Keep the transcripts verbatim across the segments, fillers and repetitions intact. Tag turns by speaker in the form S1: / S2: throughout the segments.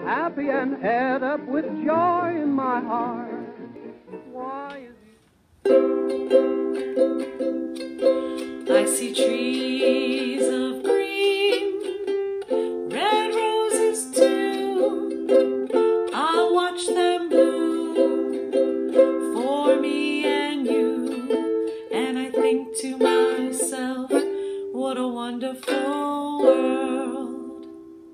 S1: happy and head up with joy in my heart. Why is
S2: I see trees of green, red roses too. I'll watch them bloom for me and you. And I think to myself, what a wonderful world.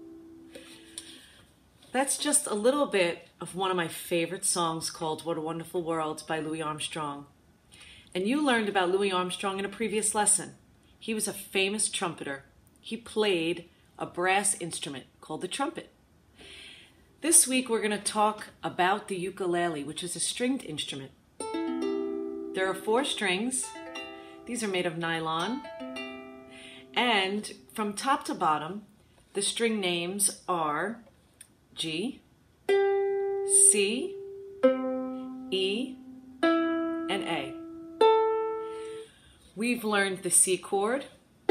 S2: That's just a little bit of one of my favorite songs called What a Wonderful World by Louis Armstrong. And you learned about Louis Armstrong in a previous lesson. He was a famous trumpeter. He played a brass instrument called the trumpet. This week we're going to talk about the ukulele, which is a stringed instrument. There are four strings. These are made of nylon. And from top to bottom, the string names are G, C, E, and A. We've learned the C chord,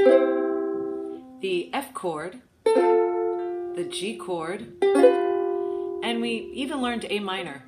S2: the F chord, the G chord, and we even learned A minor.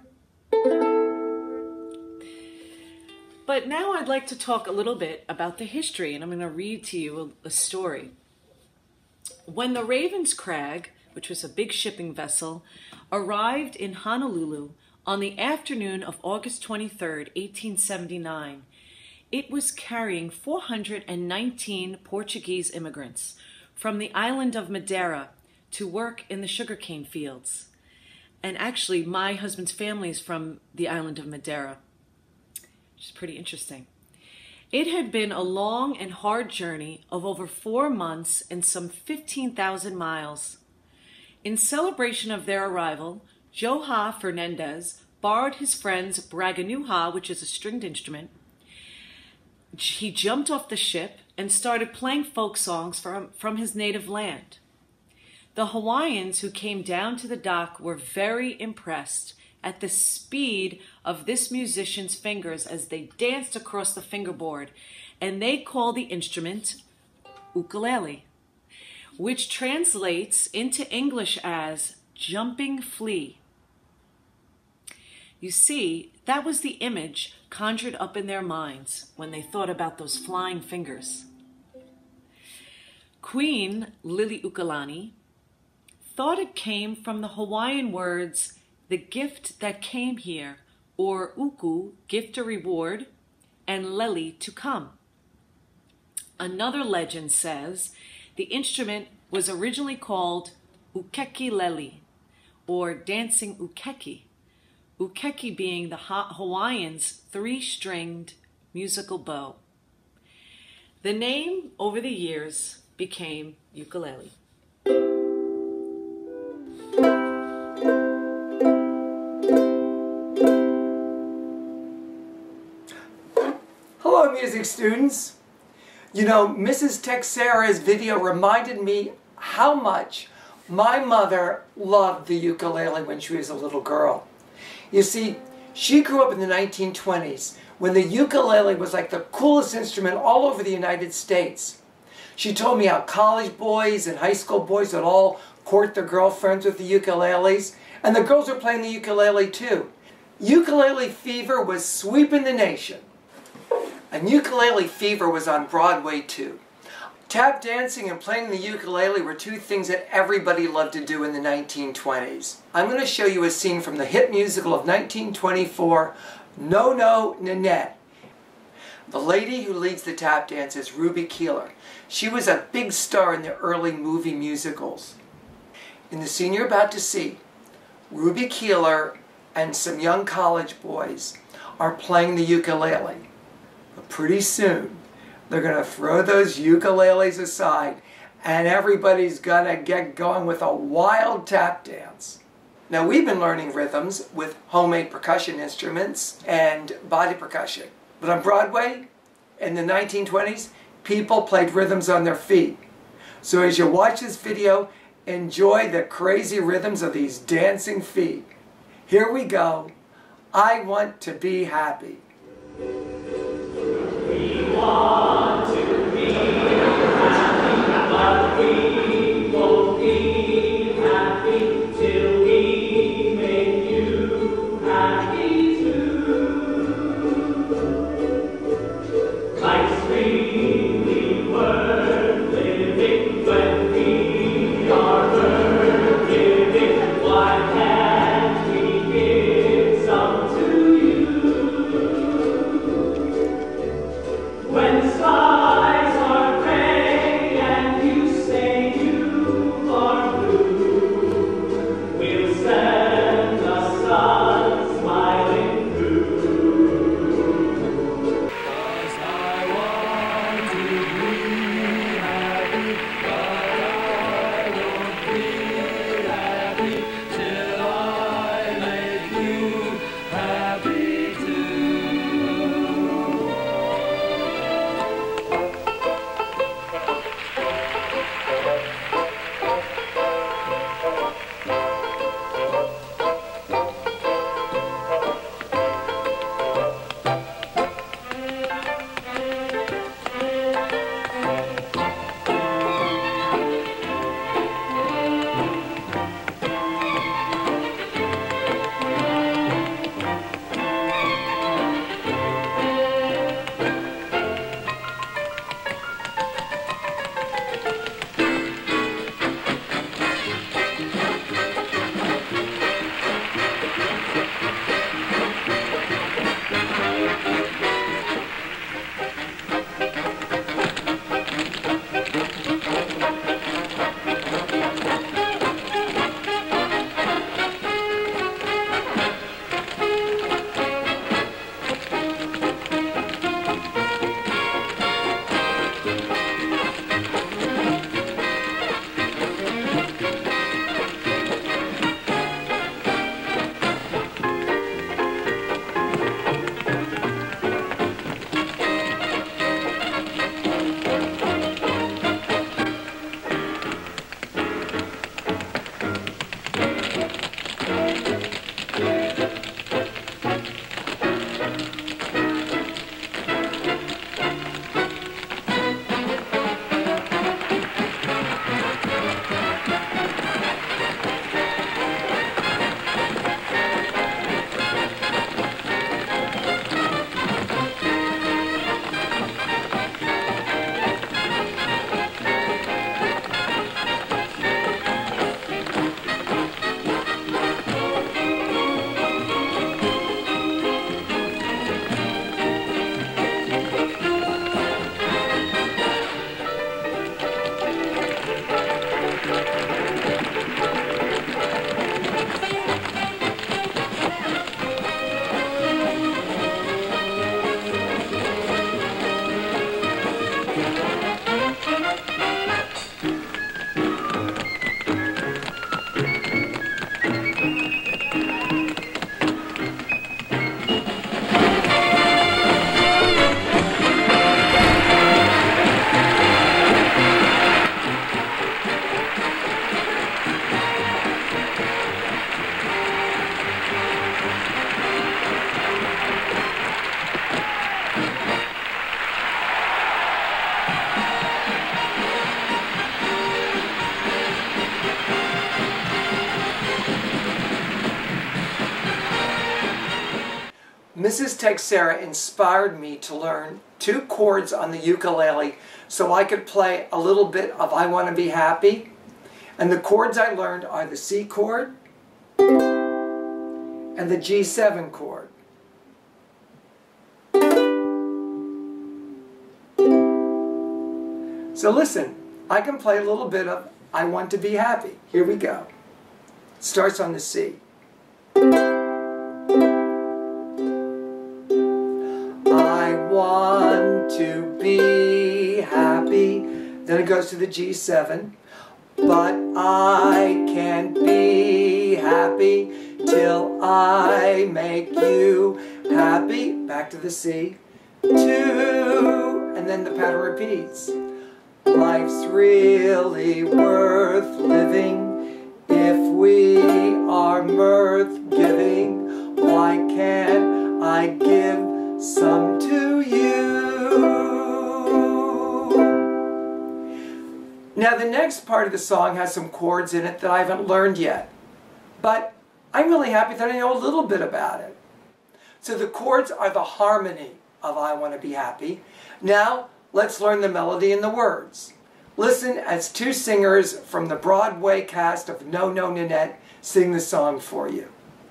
S2: But now I'd like to talk a little bit about the history, and I'm going to read to you a, a story. When the Raven's Crag, which was a big shipping vessel, arrived in Honolulu on the afternoon of August twenty-third, eighteen seventy-nine, it was carrying four hundred nineteen Portuguese immigrants from the island of Madeira to work in the sugarcane fields. And actually, my husband's family is from the island of Madeira, which is pretty interesting. It had been a long and hard journey of over four months and some fifteen thousand miles. In celebration of their arrival, Joha Fernandez borrowed his friend's braganuha, which is a stringed instrument. He jumped off the ship and started playing folk songs from, from his native land. The Hawaiians who came down to the dock were very impressed at the speed of this musician's fingers as they danced across the fingerboard, and they called the instrument ukulele, which translates into English as jumping flea. You see, that was the image conjured up in their minds when they thought about those flying fingers. Queen Liliuokalani thought it came from the Hawaiian words, the gift that came here, or uku, gift or reward, and leli, to come. Another legend says the instrument was originally called ukekileli, or dancing ukeki, ukeki being the Hawaiians' three-stringed musical bow. The name, over the years, became ukulele.
S3: Hello, music students. You know, Missus Teixeira's video reminded me how much my mother loved the ukulele when she was a little girl. You see, she grew up in the nineteen twenties when the ukulele was like the coolest instrument all over the United States. She told me how college boys and high school boys would all court their girlfriends with the ukuleles, and the girls were playing the ukulele too. Ukulele fever was sweeping the nation. And ukulele fever was on Broadway too. Tap dancing and playing the ukulele were two things that everybody loved to do in the nineteen twenties. I'm going to show you a scene from the hit musical of nineteen twenty-four, No No Nanette. The lady who leads the tap dance is Ruby Keeler. She was a big star in the early movie musicals. In the scene you're about to see, Ruby Keeler and some young college boys are playing the ukulele. But pretty soon, they're going to throw those ukuleles aside and everybody's going to get going with a wild tap dance. Now, we've been learning rhythms with homemade percussion instruments and body percussion. But on Broadway, in the nineteen twenties, people played rhythms on their feet. So as you watch this video, enjoy the crazy rhythms of these dancing feet. Here we go. I want to be happy.
S4: We want to be happy, but we won't be happy till we
S3: Missus Teixeira inspired me to learn two chords on the ukulele so I could play a little bit of I Want to Be Happy. And the chords I learned are the C chord and the G seven chord. So listen, I can play a little bit of I Want to Be Happy. Here we go. It starts on the C. I want to be happy. Then it goes to the G seven. But I can't be happy till I make you happy. Back to the C. Two. And then the pattern repeats. Life's really worth living if we are mirth giving. Why can't I give some to you? Now the next part of the song has some chords in it that I haven't learned yet, but I'm really happy that I know a little bit about it. So the chords are the harmony of I Want to Be Happy. Now let's learn the melody and the words. Listen as two singers from the Broadway cast of No No Nanette sing the song for you.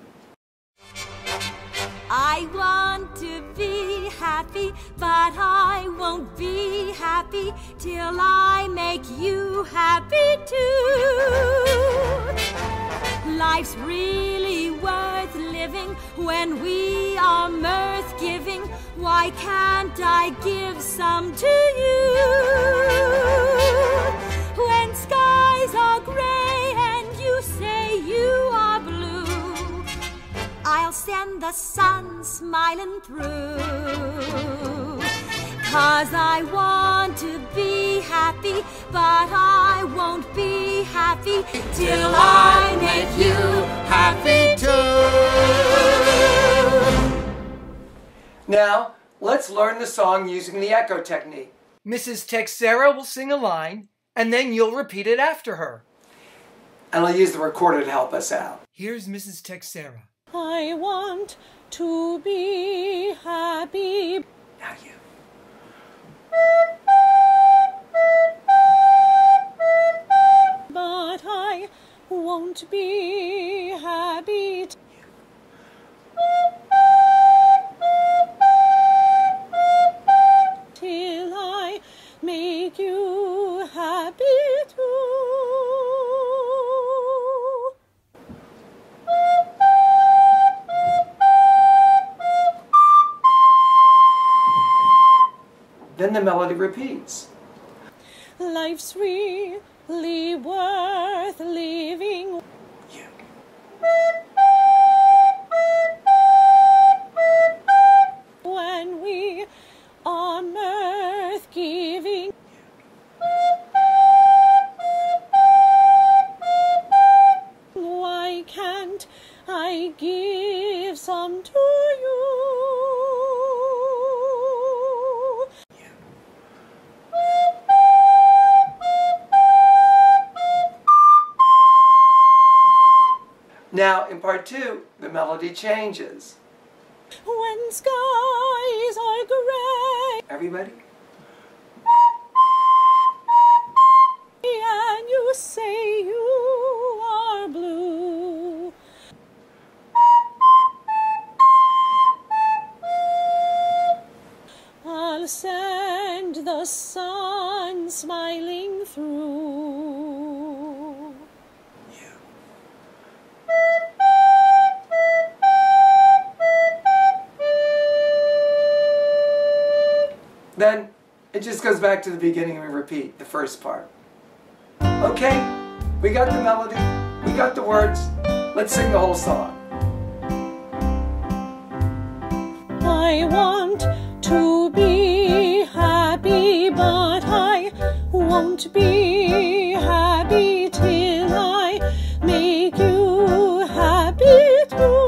S5: I want to be happy, but I won't be happy till I make you happy too. Life's really worth living when we are mirth giving. Why can't I give some to you? When skies are gray and you say you are blue, I'll send the sun smiling through. 'Cause I want to be happy, but I won't be happy till I make you happy too.
S3: Now, let's learn the song using the echo technique. Missus Teixeira will sing a line, and then you'll repeat it after her. And I'll use the recorder to help us out. Here's Missus Teixeira.
S2: I want to be happy.
S3: Now you.
S2: But I won't be happy till I make you happy too.
S3: Then the melody repeats.
S2: Life's really worth living.
S3: You.
S2: When we are mirth giving. Why can't I give some to you?
S3: Now, in part two, the melody changes.
S2: When skies are gray
S3: Everybody?
S2: and you say you are blue, I'll send the sun smiling through.
S3: You. Then it just goes back to the beginning and we repeat the first part. Okay, we got the melody, we got the words, let's sing the whole song.
S2: I want to be happy, but I won't be happy till I make you happy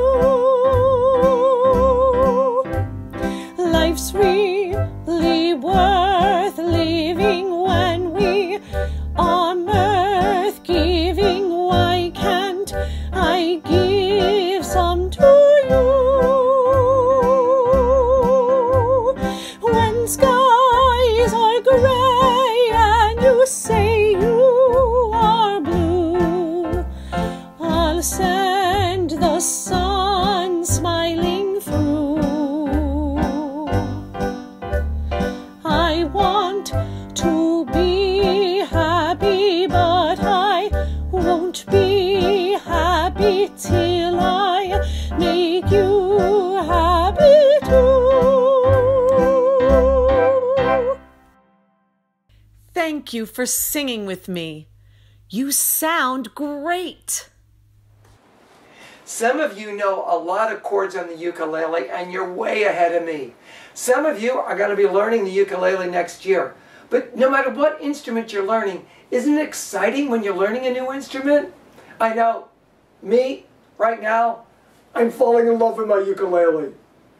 S2: too. Life's really worth living when we are mirth giving. Why can't I give some to you?
S6: house and the sun smiling through. I want to be happy, but I won't be happy till I make you happy too.
S2: Thank you for singing with me. You sound great.
S3: Some of you know a lot of chords on the ukulele, and you're way ahead of me. Some of you are going to be learning the ukulele next year. But no matter what instrument you're learning, isn't it exciting when you're learning a new instrument? I know, me, right now, I'm falling in love with my ukulele.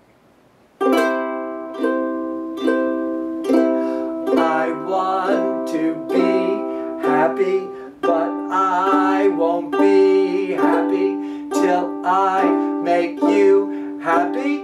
S3: I want to be happy, but I won't be happy till I make you happy